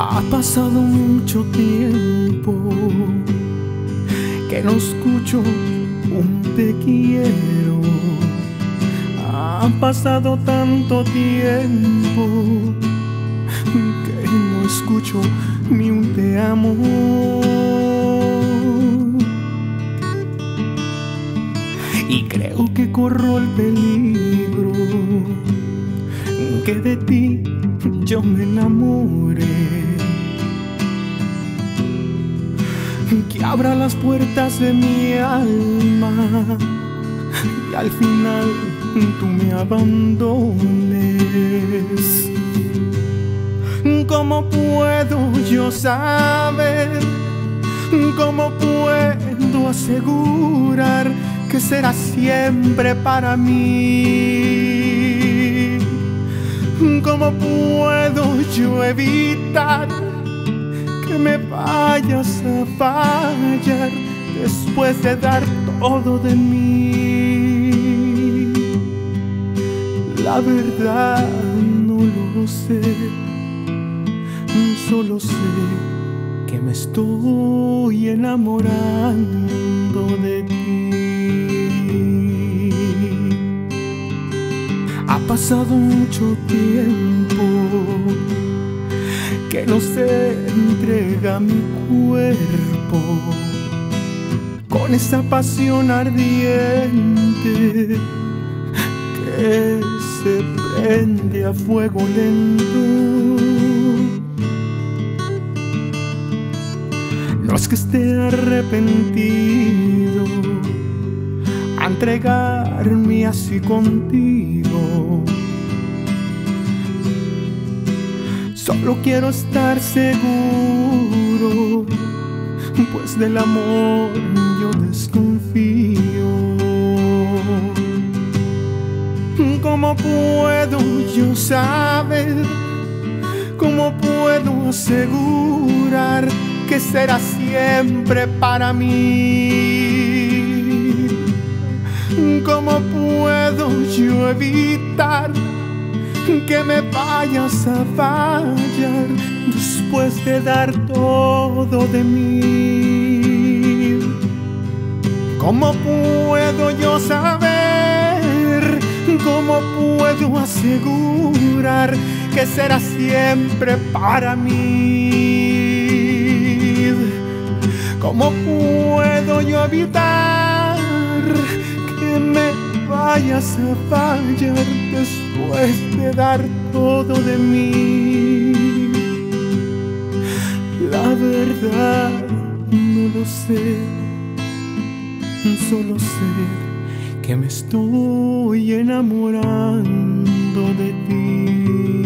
Ha pasado mucho tiempo que no escucho un te quiero. Ha pasado tanto tiempo que no escucho ni un te amo. Y creo que corro el peligro que de ti yo me enamore, que abra las puertas de mi alma y al final tú me abandones. ¿Cómo puedo yo saber? ¿Cómo puedo asegurar que será siempre para mí? ¿Cómo puedo yo evitar que me vayas a fallar después de dar todo de mí? La verdad no lo sé, solo sé que me estoy enamorando de ti. Ha pasado mucho tiempo que no se entrega mi cuerpo con esa pasión ardiente que se prende a fuego lento. No es que esté arrepentido a entregarme así contigo, solo quiero estar seguro, pues del amor yo desconfío. ¿Cómo puedo yo saber? ¿Cómo puedo asegurar que será siempre para mí? ¿Cómo puedo yo evitar que me vayas a fallar después de dar todo de mí? ¿Cómo puedo yo saber? ¿Cómo puedo asegurar que será siempre para mí? ¿Cómo puedo yo evitar que me vayas a fallar después de dar todo de mí? La verdad no lo sé, solo sé que me estoy enamorando de ti.